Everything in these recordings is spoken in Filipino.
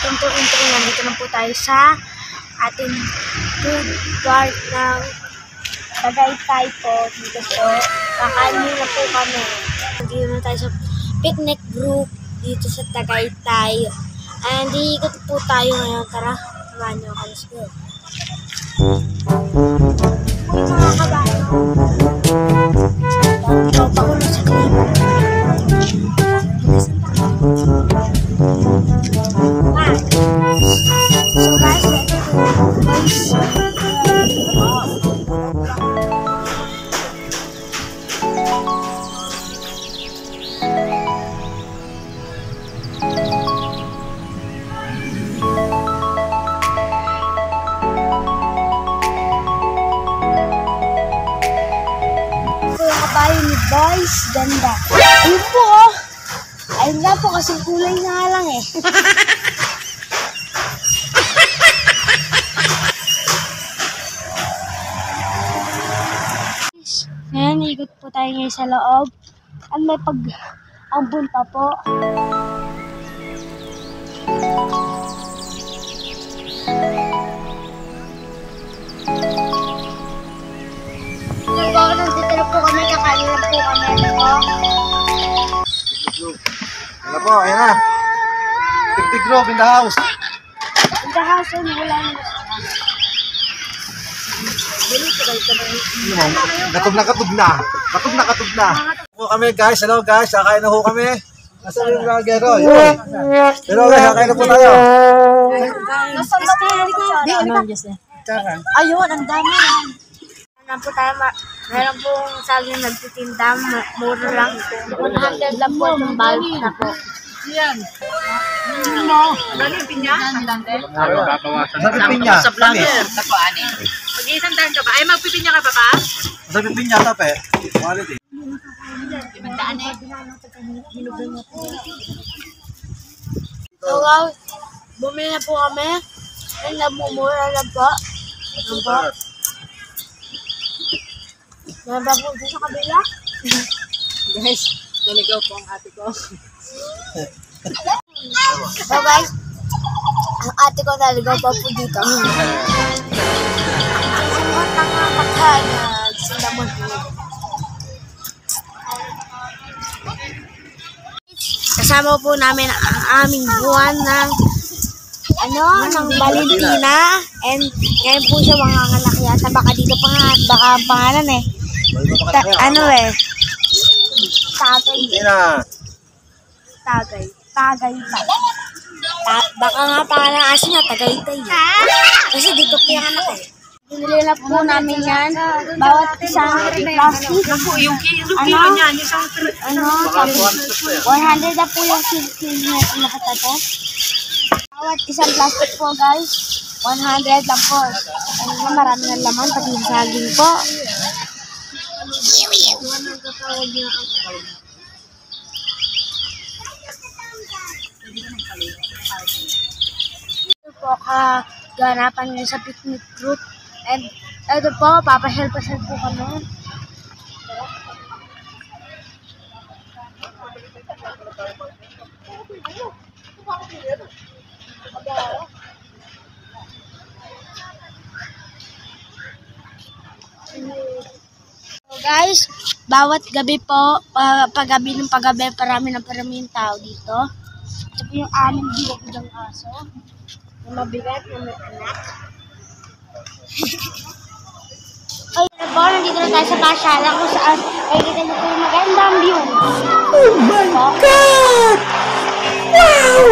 intro, nandito na po tayo sa ating food court ng Tagaytay po. Dito po, kakain na po kami. Nandito na tayo sa picnic group dito sa Tagaytay. And iikot po tayo ngayon. Tara, samahan niyo ako. Let's go. Mga kabayo. Pakulo sa klima. So guys, kabayo ni Boys, ganda. Ayun po, oh. Ayun nga po, kasi kulay na lang eh. Ngayon, ikot po tayo ngayon sa loob. At may pag-ambon pa po. Nandito na po kami, kakain na po kami. Ano po, ayan na. Picnic group in the house. In the house, wala na. Katog na. Katog na. Po kami guys, hello guys, kakain na ho kami. Nasa yung gero, yun. Hello guys, kakain na po tayo. Ayun, ang dami. Meron po tayo, meron pong saging nagtitinda, mura lang. 100 lang po itong balot na po. Yan. Dali pinya. Sabi pinya. Sa vlogger. Ako ani. Mag-isang daan ka ba? Ay magpipinya ka pa ba? Sabi pinya ta pe. Quality. Ibandaan eh. So guys, bumili na po kami. Ay, namumura na po. Ano po? Meron ba po sa kabila? Guys, naligaw po ang ate ko. So guys, ang ate ko naligaw pa po dito. Ang mga pagkagag sila mo dito. Kasama po namin ang aming buwan ng ng Valentina. And ngayon po siya manganganak yata. Baka dito pa nga, baka ang pangalan eh. Tagay. Tagay pa. Baka nga pangalan ng aso niya, Tagaytay. Kasi dito pinanganak eh. Binili na po namin yan. Bawat isang plastic. Yung kilo niya, isang 100 na po yung kilo na nakatato. Bawat isang plastic po guys, 100 lang po. Ano, marami ng laman, pati yung saging po. Ito po kaganapan niya sa picnic group. And ito po, papahelpasan po kami. So guys, bawat gabi po, paggabi parami yung tao dito. Ito po yung aming bilag-bilang aso. Na mabigat na may anak. Ay, po, nandito na tayo sa pasyalan kung saan nakikita niyo po yung magandang view. Oh my God! Wow!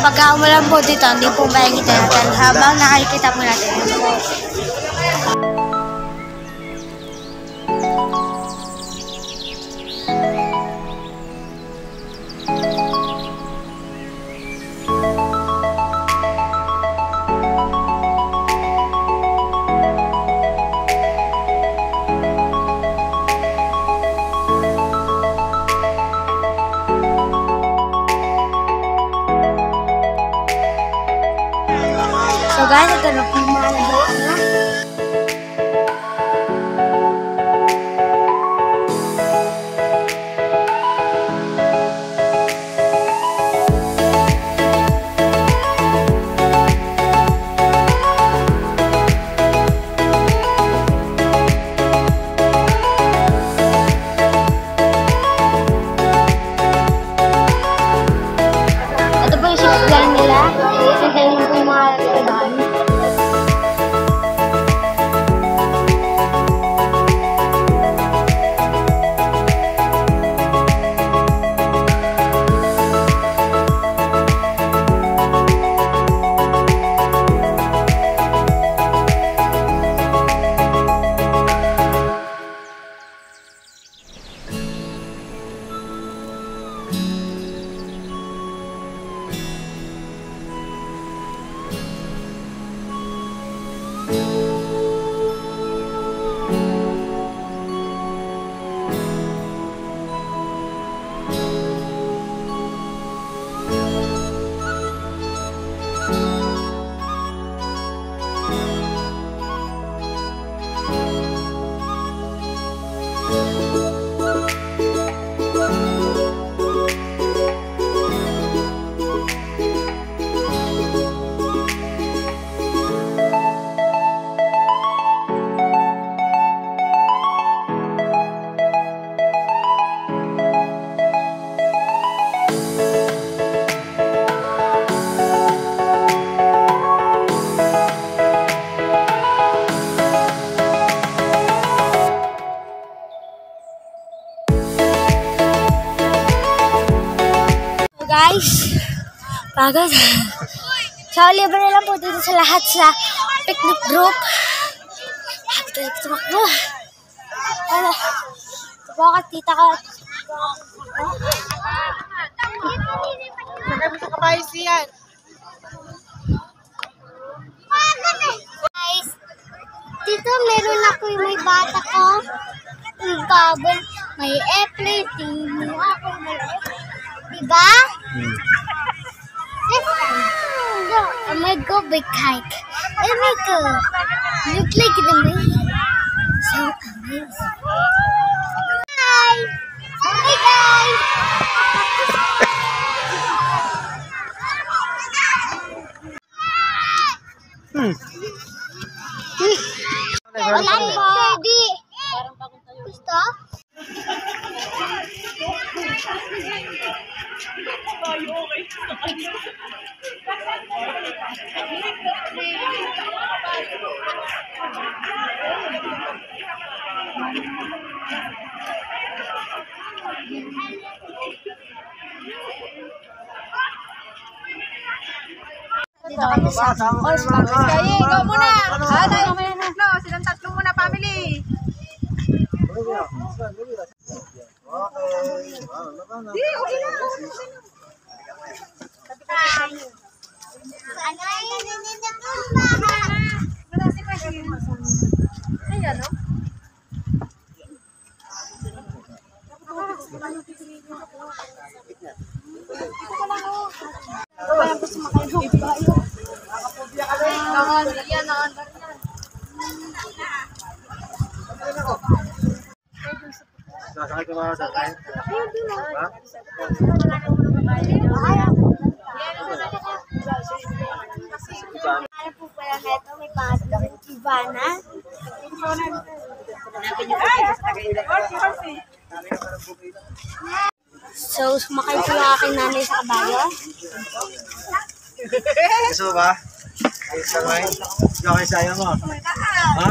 pagka umulan po dito, hindi po makikita natin. Habang nakikita po natin. So guys, ito na po yung mga nagawa na. Ito po yung shipline nila. Sintayin po yung mga kailangan. Guys, pagod. So, libre na lang po dito sa lahat sa picnic group. Tumakbo. Ano? Ito po ako, tita ko. Sakay mo sa kabayos yan. Guys, dito meron ako yung may bata ko. May bubble, may airplane, tingin ako, may airplane. Diba? This time, I'm gonna go big hike. Oh my god, look like the moon. So amazing. Hi! Hey guys! Wala po. Gusto? Dito kami sa Horse Park. Kaya, ikaw muna. Tayo, no, silang tatlo muna, family. Di, okay na. Ayan, no? Nasakay ka ba sa kain? Ha? Ano po pala neto? May pangalan ng Ivana. So, sumakay po yung aking nanay sa kabayo. Gusto mo ba? Ayos ka ngayon? Ikaw kayo sayang mo. Ha?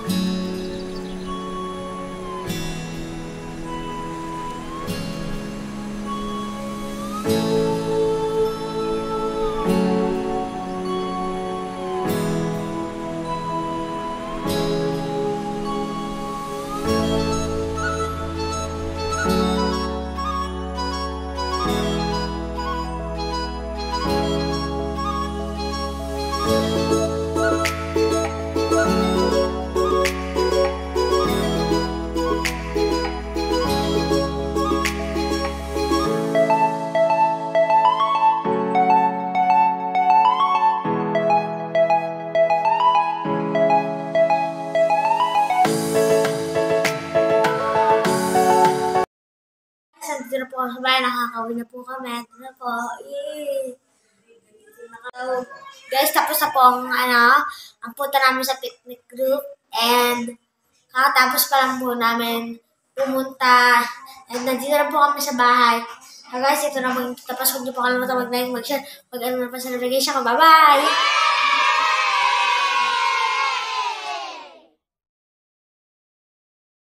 Dito na po ako sa bahay, nakakauwi na po kami. Ito na po. Yay! So, guys, tapos na po ang punta namin sa picnic group. And, kakatapos pa lang po namin pumunta. And, nandito na po kami sa bahay. So, guys, ito na po. Tapos, huwag niyo po kalimutan mag-like, mag-share, mag-ano na pa sa notification ko. Bye-bye!